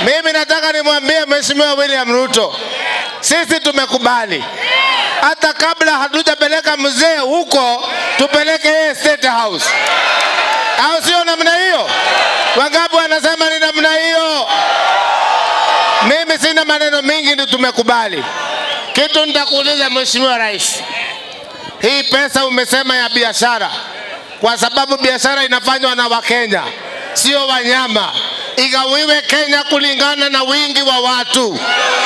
Mimi nataka nimwambie Mheshimiwa William Ruto, sisi tumekubali. Hata kabla hatujapeleka mzee huko, tupeleke yeye State House. Au sio namna hiyo? Wangapi wanasema ni namna hiyo? Mimi sina maneno mengi, ndio tumekubali. Kitu nitakuuliza Mheshimiwa Rais. Hii pesa umesema ya biashara, kwa sababu biashara inafanywa na Wakenya, sio wanyama. Igawiwe Kenya kulingana na wingi wa watu.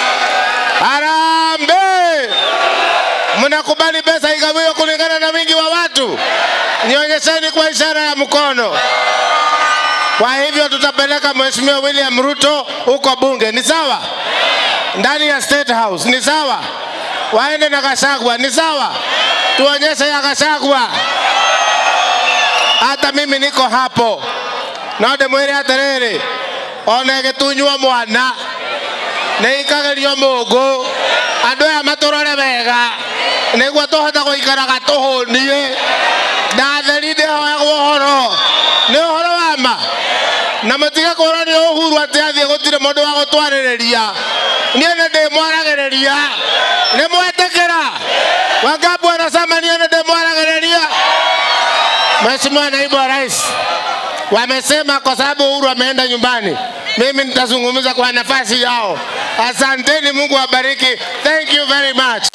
Harambee! Mnakubali pesa igawiwe kulingana na wingi wa watu? Nionyesheni kwa ishara ya mkono. Kwa hivyo tutapeleka Mheshimiwa William Ruto huko bunge, ni sawa? Ndani ya State House, ni sawa? Waende na Gachagua, ni sawa? Tuonyeshe ya Gachagua. Hata mimi niko hapo. Nade mwere aterere. Onege tunywa mwana. Neikagerio mugo. Andu aya maturore wega. Niguo tuhota guikaraga tuhunie. Ndatheri ndihoya guhoro. Ni uhoro wa ma. Na matiga kurani Uhuru ati athie gutire mundu wa gutwaririria. Nie ndi mwaragiriria. Ni mwetekera. Wangapi wanasema nie ndi mwaragiriria? Mheshimiwa Naibu wa Rais, wamesema kwa sababu Uhuru ameenda nyumbani, mimi nitazungumza kwa nafasi yao. Asanteni, Mungu awabariki. Thank you very much.